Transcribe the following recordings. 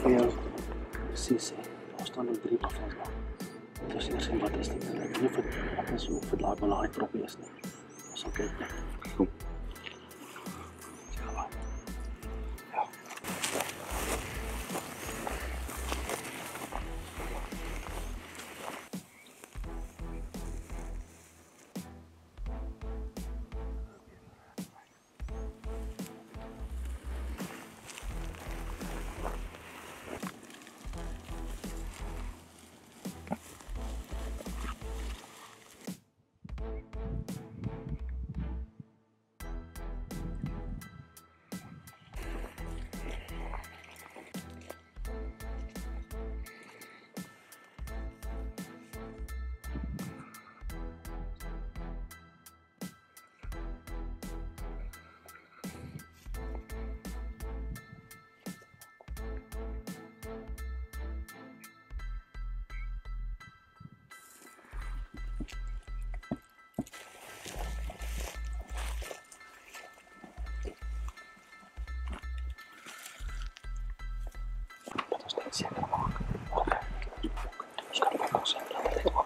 vir jou presies sê. Daar staan nog 3 buffels daar. Dit was eers wat is dit? Ek weet nie of dit laat maar proppie is nie. Ons sal kyk. Kom. Ja. Ja. Seker maak. Okay. Ons kan maar ons laat dit oop.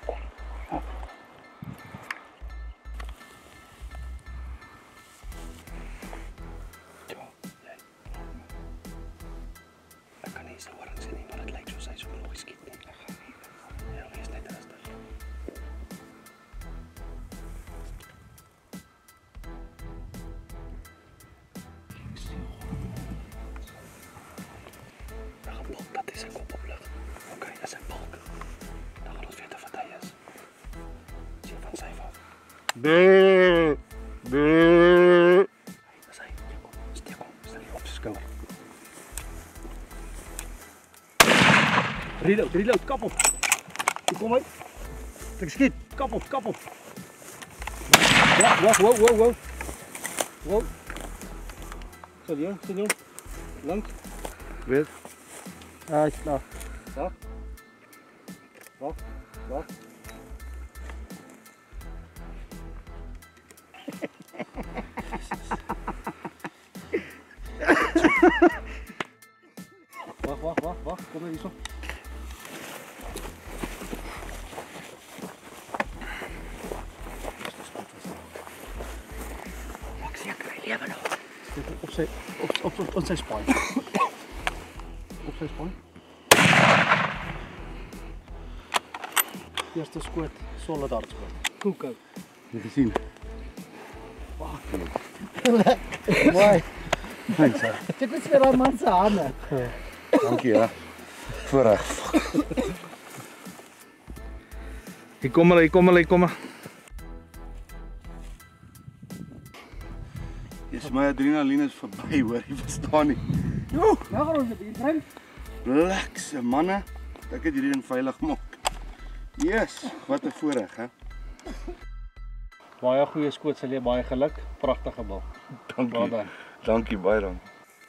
Ja. Ek kan nie so warm sien nie, maar dit lyk soos hy so nog geskiet nie. Ek gaan nie. Ja, is net rustig. Dat is een kop op lucht. Oké, dat is een balk. Dan gaan we weten wat hij is. Zie je van zijn af. Nee. Dat is hij. Steek om. Stel je op zijn schouder. Reload, kap op. Kom uit. Trek schiet. Kap op. Ja, wow. Sorry, lang. Weer. Ja, is klaar. Ja? Wacht. Wacht, kom maar hier zo. Maak zeker, hij leeft nog. Op zijn spine. Op zijn spine. Eerste skoot, solid hard skoot. Koekou. Jy gesien? Wag. Mooi. Thanks. Dit is weer 'n man se hande. Dankie ja. Voorreg. Hier kom maar. Dis my adrenaline is verby, hoor, jy verstaan nie. Jo, nou gaan ons dit drink. Lekse manne, ek het hierdie ding veilig gemaak. Yes, wat 'n voorreg, hè. Baie goeie skoot, sal jy baie geluk. Pragtige bal. Dankie. Dankie baie dan.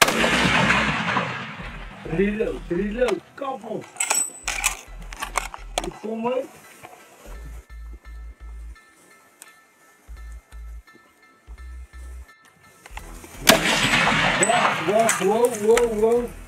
Reload, kap op. Kom maar. Wow.